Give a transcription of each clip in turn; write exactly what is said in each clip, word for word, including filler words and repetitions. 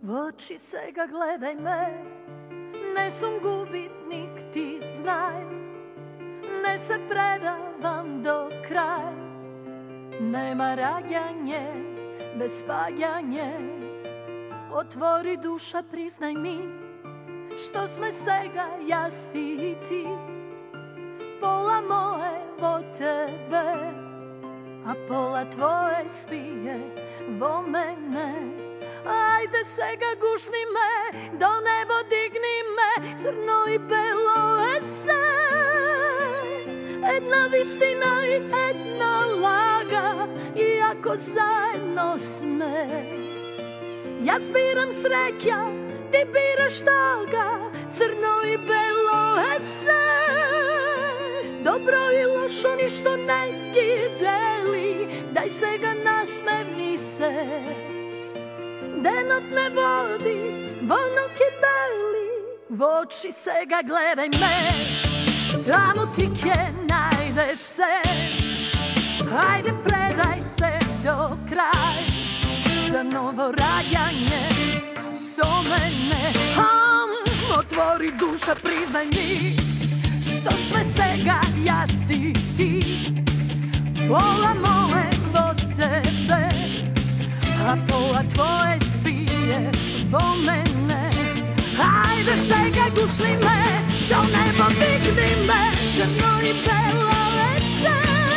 V oči сега gledaj me, ne sam gubitnik, ti znaj, ne se predavam do kraja. Nema rađanje bez spaljanje, otvori duša, priznaj mi, što sme sega ja si i ti. Pola moje vo tebe, a pola tvoje spije vo mene. Ajde sega gušni me, do nebo digni me, crno i belo ese. Jedna vistina i jedna laga, iako zajedno sme. Ja zbiram sreća, ti biraš toga, crno i belo ese. Dobro i lošo ništo ne deli, daj sega nasmevni se. Denot ne vodi, volno kibeli, v oči sega gledaj me, tamo ti kje najdeš se. Ajde predaj se do kraja, za novo rađanje so mene. um, Otvori duša, priznaj mi, što sve sega ja si ti. Pola moje vo tebe, a pola tvoje spije vo mene. Ajde sega gušni me, do nebo digni me, crno i belo ese.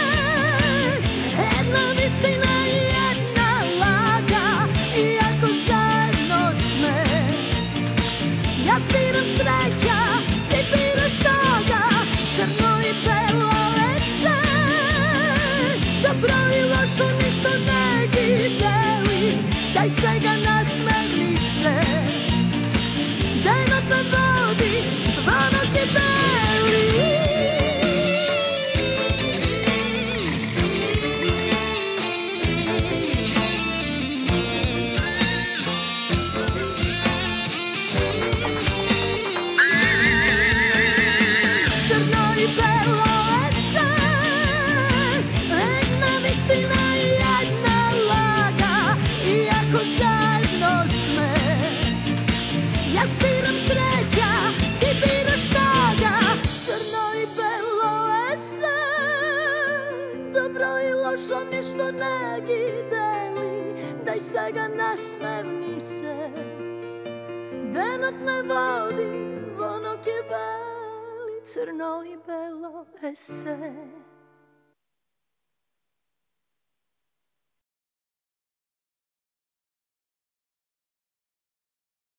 Jedna istina i jedna laga, iako zajedno sme. Ja zbiram sreća, ti biraš toga, crno i belo ese. Dobro i lošo ništo ne deli, daj sega nasmevni se. Denot ne vodi, vono kibeli. Crno i belo ese, jedna istina i jedna laga, iako zajedno sme. Ja zbiram sreća, ti biraš toga, crno i belo ese. Dobro i lošo ništo ne deli, daj sega nasmevni se. Denot ne vodi, vono kibeli, crno i belo ese.